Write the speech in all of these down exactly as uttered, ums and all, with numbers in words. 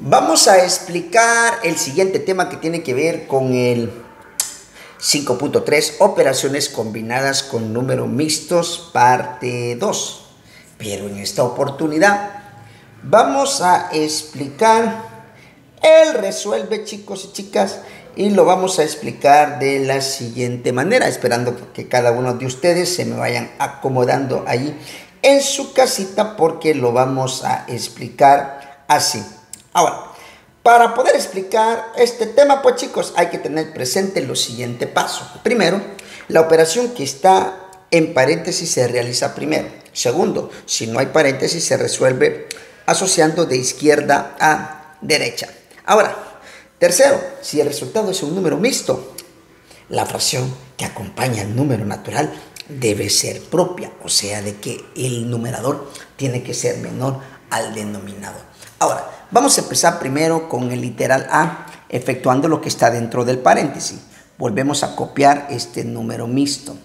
Vamos a explicar el siguiente tema que tiene que ver con el cinco punto tres, operaciones combinadas con números mixtos, parte dos. Pero en esta oportunidad vamos a explicar el resuelve, chicos y chicas, y lo vamos a explicar de la siguiente manera, esperando que cada uno de ustedes se me vayan acomodando ahí en su casita, porque lo vamos a explicar así. Ahora, para poder explicar este tema, pues chicos, hay que tener presente los siguientes pasos. Primero, la operación que está en paréntesis se realiza primero. Segundo, si no hay paréntesis, se resuelve asociando de izquierda a derecha. Ahora, tercero, si el resultado es un número mixto, la fracción que acompaña al número natural debe ser propia, o sea, de que el numerador tiene que ser menor al denominador. Ahora, vamos a empezar primero con el literal A, efectuando lo que está dentro del paréntesis. Volvemos a copiar este número mixto.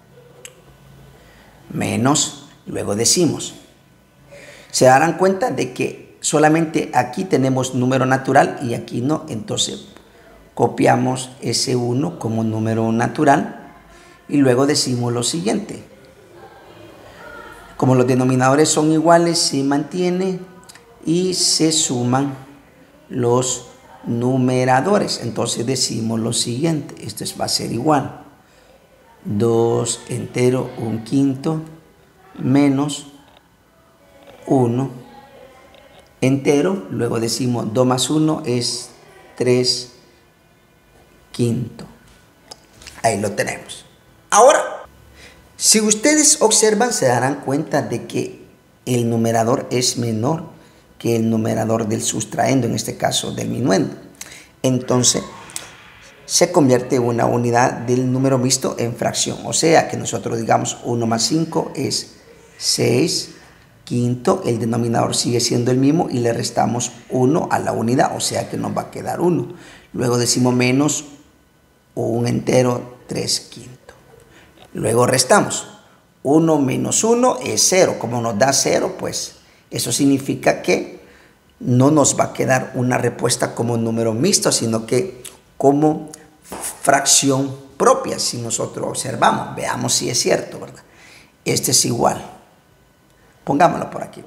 Menos, luego decimos. Se darán cuenta de que solamente aquí tenemos número natural y aquí no. Entonces, copiamos ese uno como número natural y luego decimos lo siguiente. Como los denominadores son iguales, se mantiene y se suman los numeradores. Entonces decimos lo siguiente, esto va a ser igual, dos entero, un quinto, menos uno entero, luego decimos dos más uno es tres quinto. Ahí lo tenemos. Ahora, si ustedes observan, se darán cuenta de que el numerador es menor que el numerador del sustraendo, en este caso del minuendo. Entonces, se convierte una unidad del número mixto en fracción. O sea, que nosotros digamos uno más cinco es seis quinto, el denominador sigue siendo el mismo y le restamos uno a la unidad, o sea que nos va a quedar uno. Luego decimos menos un entero, tres quinto. Luego restamos. uno menos uno es cero. Como nos da cero, pues eso significa que no nos va a quedar una respuesta como número mixto, sino que como fracción propia. Si nosotros observamos, veamos si es cierto, ¿verdad? Este es igual. Pongámoslo por aquí.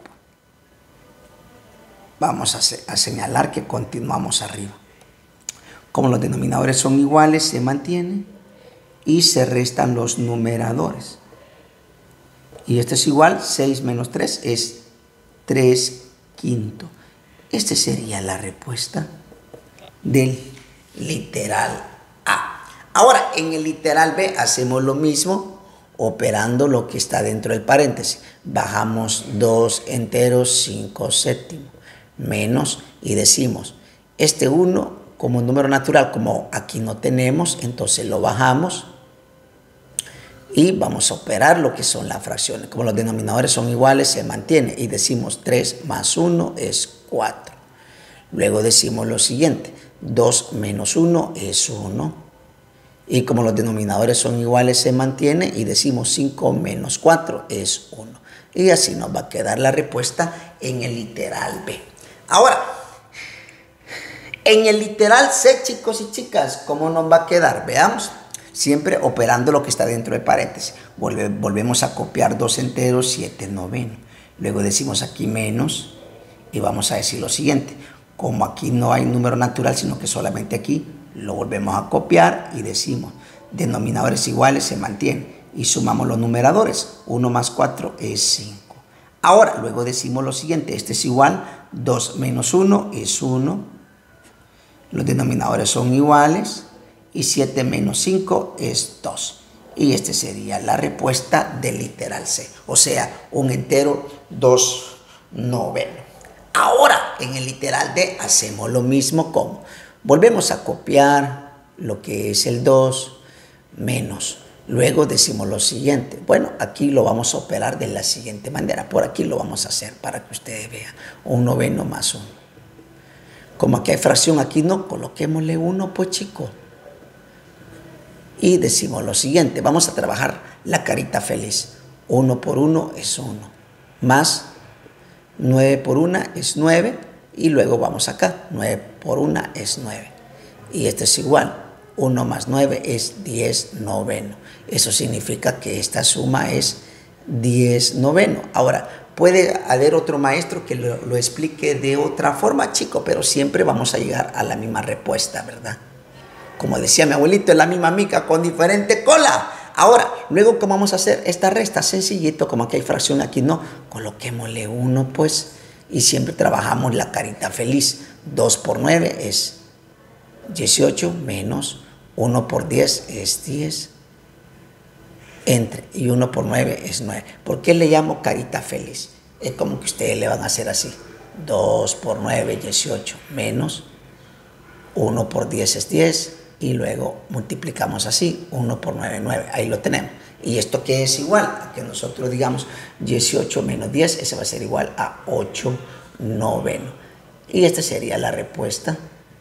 Vamos a, a señalar que continuamos arriba. Como los denominadores son iguales, se mantienen y se restan los numeradores. Y este es igual, seis menos tres es tres quinto. Esta sería la respuesta del literal A. Ahora, en el literal B hacemos lo mismo, operando lo que está dentro del paréntesis. Bajamos dos enteros, cinco séptimos, menos, y decimos, este uno como número natural, como aquí no tenemos, entonces lo bajamos. Y vamos a operar lo que son las fracciones. Como los denominadores son iguales, se mantiene. Y decimos tres más uno es cuatro. Luego decimos lo siguiente. dos menos uno es uno. Y como los denominadores son iguales, se mantiene. Y decimos cinco menos cuatro es uno. Y así nos va a quedar la respuesta en el literal B. Ahora, en el literal C, chicos y chicas, ¿cómo nos va a quedar? Veamos. Siempre operando lo que está dentro de paréntesis. Volve, volvemos a copiar dos enteros, siete novenos. Luego decimos aquí menos y vamos a decir lo siguiente. Como aquí no hay número natural, sino que solamente aquí, lo volvemos a copiar y decimos denominadores iguales se mantienen. Y sumamos los numeradores. uno más cuatro es cinco. Ahora, luego decimos lo siguiente. Este es igual, dos menos uno es uno. Los denominadores son iguales. Y siete menos cinco es dos. Y esta sería la respuesta del literal C. O sea, un entero, dos novenos. Ahora, en el literal D hacemos lo mismo como. Volvemos a copiar lo que es el dos menos. Luego decimos lo siguiente. Bueno, aquí lo vamos a operar de la siguiente manera. Por aquí lo vamos a hacer para que ustedes vean. Un noveno más uno. Como aquí hay fracción, aquí no. Coloquémosle uno, pues chicos. Y decimos lo siguiente, vamos a trabajar la carita feliz. uno por uno es uno, más nueve por uno es nueve, Y luego vamos acá, nueve por uno es nueve. Y esto es igual, uno más nueve es diez noveno. Eso significa que esta suma es diez noveno. Ahora, puede haber otro maestro que lo, lo explique de otra forma, chico, pero siempre vamos a llegar a la misma respuesta, ¿verdad? Como decía mi abuelito, es la misma mica con diferente cola. Ahora, luego, ¿cómo vamos a hacer esta resta? Sencillito, como aquí hay fracción, aquí no. Coloquémosle uno, pues, y siempre trabajamos la carita feliz. dos por nueve es dieciocho menos uno por diez es diez. Entre, y uno por nueve es nueve. ¿Por qué le llamo carita feliz? Es como que ustedes le van a hacer así. dos por nueve, dieciocho, menos uno por diez es diez. Y luego multiplicamos así, uno por nueve, nueve. Ahí lo tenemos. ¿Y esto qué es igual? A que nosotros digamos dieciocho menos diez, ese va a ser igual a ocho noveno. Y esta sería la respuesta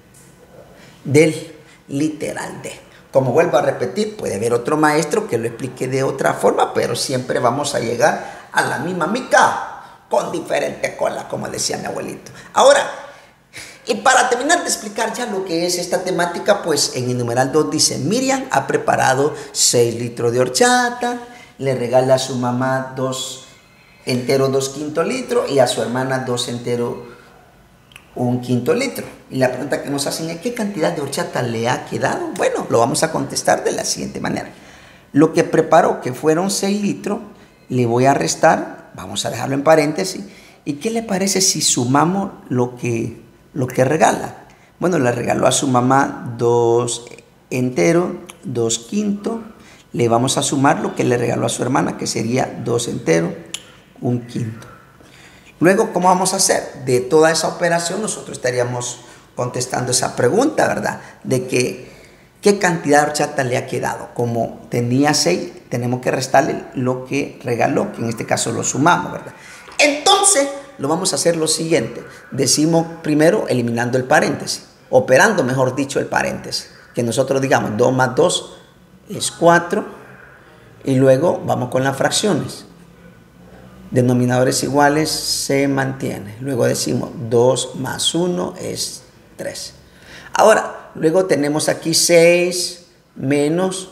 del literal D. Como vuelvo a repetir, puede haber otro maestro que lo explique de otra forma, pero siempre vamos a llegar a la misma mica con diferente cola, como decía mi abuelito. Ahora, y para terminar de explicar ya lo que es esta temática, pues en el numeral dos dice, Miriam ha preparado seis litros de horchata, le regala a su mamá dos enteros, dos quinto litros, y a su hermana dos enteros, un quinto litro. Y la pregunta que nos hacen es, ¿qué cantidad de horchata le ha quedado? Bueno, lo vamos a contestar de la siguiente manera. Lo que preparó, que fueron seis litros, le voy a restar, vamos a dejarlo en paréntesis, ¿y qué le parece si sumamos lo que... lo que regala? Bueno, le regaló a su mamá dos enteros, dos quintos. Le vamos a sumar lo que le regaló a su hermana, que sería dos enteros, un quinto. Luego, ¿cómo vamos a hacer? De toda esa operación, nosotros estaríamos contestando esa pregunta, ¿verdad? De que, ¿qué cantidad de horchata le ha quedado? Como tenía seis, tenemos que restarle lo que regaló, que en este caso lo sumamos, ¿verdad? Entonces, lo vamos a hacer lo siguiente. Decimos primero eliminando el paréntesis, operando, mejor dicho, el paréntesis. Que nosotros digamos dos más dos es cuatro. Y luego vamos con las fracciones. Denominadores iguales se mantiene. Luego decimos dos más uno es tres. Ahora, luego tenemos aquí seis menos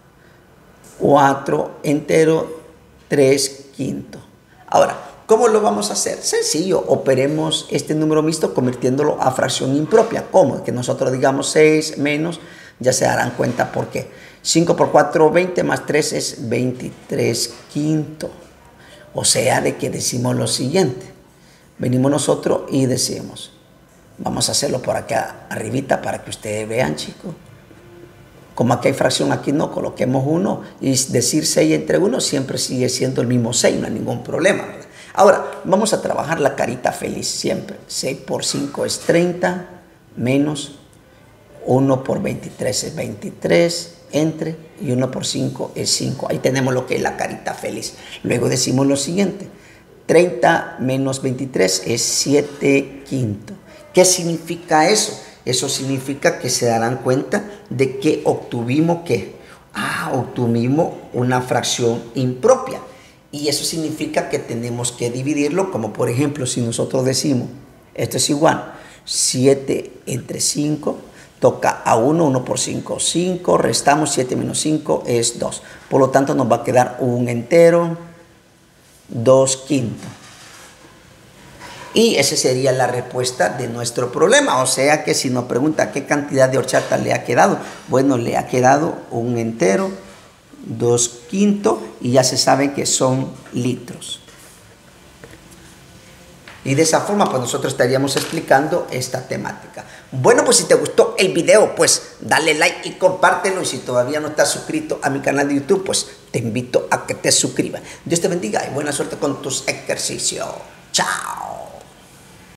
cuatro entero, tres quinto. Ahora, ¿cómo lo vamos a hacer? Sencillo, operemos este número mixto convirtiéndolo a fracción impropia. ¿Cómo? Que nosotros digamos seis menos, ya se darán cuenta por qué. cinco por cuatro, veinte, más tres es veintitrés quinto. O sea, de que decimos lo siguiente. Venimos nosotros y decimos, vamos a hacerlo por acá arribita para que ustedes vean, chicos. Como aquí hay fracción, aquí no, coloquemos uno y decir seis entre uno siempre sigue siendo el mismo seis, no hay ningún problema, ¿verdad? Ahora, vamos a trabajar la carita feliz siempre. seis por cinco es treinta, menos uno por veintitrés es veintitrés, entre, y uno por cinco es cinco. Ahí tenemos lo que es la carita feliz. Luego decimos lo siguiente. treinta menos veintitrés es siete quinto. ¿Qué significa eso? Eso significa que se darán cuenta de que obtuvimos, ¿qué? Ah, obtuvimos una fracción impropia. Y eso significa que tenemos que dividirlo, como por ejemplo, si nosotros decimos, esto es igual, siete entre cinco, toca a uno, uno por cinco, cinco, restamos siete menos cinco es dos. Por lo tanto, nos va a quedar un entero, dos quintos. Y esa sería la respuesta de nuestro problema. O sea que si nos pregunta qué cantidad de horchata le ha quedado, bueno, le ha quedado un entero, dos quintos, y ya se sabe que son litros. Y de esa forma, pues nosotros estaríamos explicando esta temática. Bueno, pues si te gustó el video, pues dale like y compártelo. Y si todavía no estás suscrito a mi canal de YouTube, pues te invito a que te suscribas. Dios te bendiga y buena suerte con tus ejercicios. Chao.